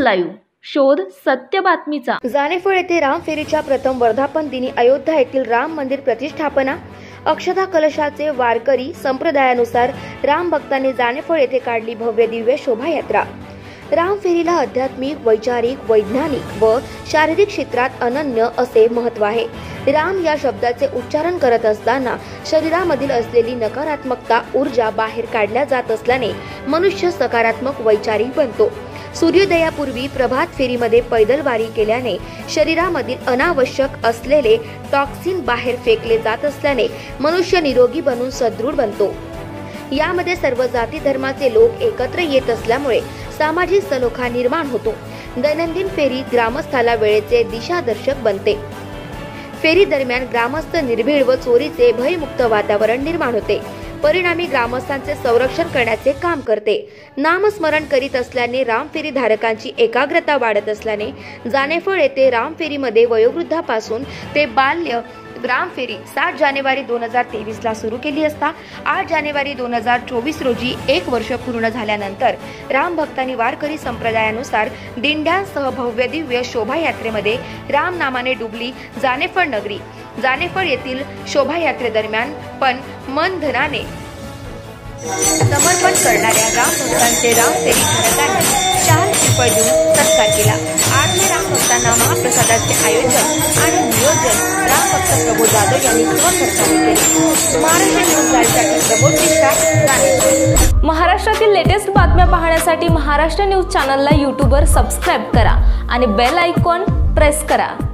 Live शोध सत्य बातमीचा। जानेफळ येथे रामफेरीच्या प्रथम वर्धापन दिनी अयोध्या येथील राम मंदिर प्रतिष्ठापना। अक्षता कलशाचे वारकरी संप्रदायानुसार राम भक्तांनी जानेफळ येथे काढली भव्य दिव्य शोभायात्रा। रामफेरीला आध्यात्मिक, वैचारिक, वैज्ञानिक व शारीरिक क्षेत्रात अनन्य असे महत्त्व आहे। राम या शब्दाचे उच्चारण करत असताना शरीरामधील असलेली नकारात्मकता ऊर्जा बाहेर काढल्या जात असल्याने मनुष्य सकारात्मक वैचारिक बनतो। सूर्योदयापूर्वी प्रभात फेरीमध्ये पैदलवारी केल्याने शरीरामधील अनावश्यक असलेले टॉक्सिन बाहेर फेकले जात असल्याने मनुष्य निरोगी बनून सदृढ बनतो। यामध्ये सर्व जाती धर्माचे लोक एकत्र येत असल्यामुळे सामाजिक सलोखा निर्माण होतो। दैनंदिन फेरी ग्रामस्थाला वेळेचे दिशादर्शक बनते। फेरी दरम्यान ग्रामस्थ निर्भीड व चोरीचे भयमुक्त वातावरण निर्माण होते। परिणामी ग्रामस्थांचे संरक्षण करण्याचे काम करते। नामस्मरण करीत असल्याने रामफेरी धारकांची एकाग्रता वाढत असल्याने जानेफळ येथे रामफेरीमध्ये वयोवृद्धापासून ते बाल्य रामफेरी 7 जानेवारी 2023 ला सुरू केली असता 8 जानेवारी 2024 रोजी 1 वर्ष पूर्ण झाल्यानंतर राम भक्तांनी वारकरी संप्रदायानुसार दिंड्यांसह भव्य दिव्य शोभायात्रेमध्ये राम नामाने डुबली जानेफळ नगरी। जानेफळ येथील शोभायात्रेदरम्यान पण मन धनाने समर्पण करणाऱ्या राम भक्तांचे रामफेरी धारकांनी शाल श्रीफळ देऊन सत्कार केला। आजच्या राम भक्तांना महाप्रसादाचे आयोजन आणि नियोजन राम भक्त प्रभू जाधव यांनी सहकर्त्यांनी केले। महाराष्ट्र न्यूज लाईव्हसाठी प्रबोध मिश्रा। महाराष्ट्रातील लेटेस्ट बातम्या पाहण्यासाठी महाराष्ट्र न्यूज चॅनलला यूट्यूबवर सबस्क्राइब करा आणि बेल आयकॉन प्रेस करा।